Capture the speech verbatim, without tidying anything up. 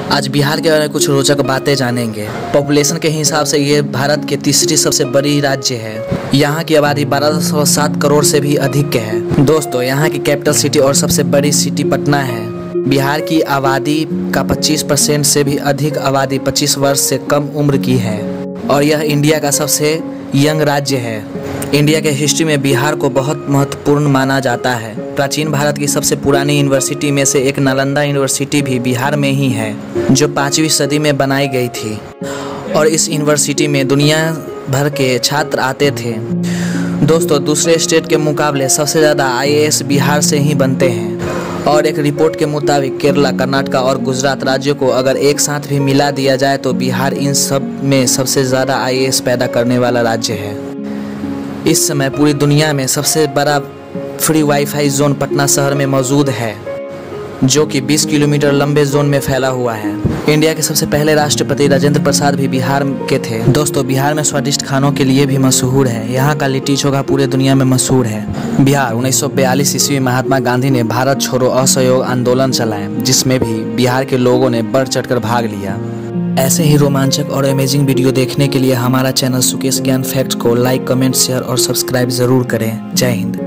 आज बिहार के बारे में कुछ रोचक बातें जानेंगे। पॉपुलेशन के हिसाब से ये भारत के तीसरी सबसे बड़ी राज्य है। यहाँ की आबादी बारह सौ सात करोड़ से भी अधिक है। दोस्तों, यहाँ की कैपिटल सिटी और सबसे बड़ी सिटी पटना है। बिहार की आबादी का पच्चीस परसेंट से भी अधिक आबादी पच्चीस वर्ष से कम उम्र की है और यह इंडिया का सबसे यंग राज्य है। इंडिया के हिस्ट्री में बिहार को बहुत महत्वपूर्ण माना जाता है। प्राचीन भारत की सबसे पुरानी यूनिवर्सिटी में से एक नालंदा यूनिवर्सिटी भी बिहार में ही है, जो पाँचवीं सदी में बनाई गई थी और इस यूनिवर्सिटी में दुनिया भर के छात्र आते थे। दोस्तों, दूसरे स्टेट के मुकाबले सबसे ज़्यादा आई ए एस बिहार से ही बनते हैं और एक रिपोर्ट के मुताबिक केरला, कर्नाटक और गुजरात राज्यों को अगर एक साथ भी मिला दिया जाए तो बिहार इन सब में सबसे ज़्यादा आई ए एस पैदा करने वाला राज्य है। इस समय पूरी दुनिया में सबसे बड़ा फ्री वाईफाई जोन पटना शहर में मौजूद है, जो कि बीस किलोमीटर लंबे जोन में फैला हुआ है। इंडिया के सबसे पहले राष्ट्रपति राजेंद्र प्रसाद भी बिहार के थे। दोस्तों, बिहार में स्वादिष्ट खानों के लिए भी मशहूर है। यहाँ का लिट्टी चोखा पूरे दुनिया में मशहूर है। बिहार उन्नीस सौ बयालीस ईस्वी में महात्मा गांधी ने भारत छोड़ो असहयोग आंदोलन चलाए, जिसमें भी बिहार के लोगों ने बढ़ चढ़कर भाग लिया। ऐसे ही रोमांचक और अमेजिंग वीडियो देखने के लिए हमारा चैनल सुकेश ज्ञान फैक्ट को लाइक, कमेंट, शेयर और सब्सक्राइब जरूर करें। जय हिंद।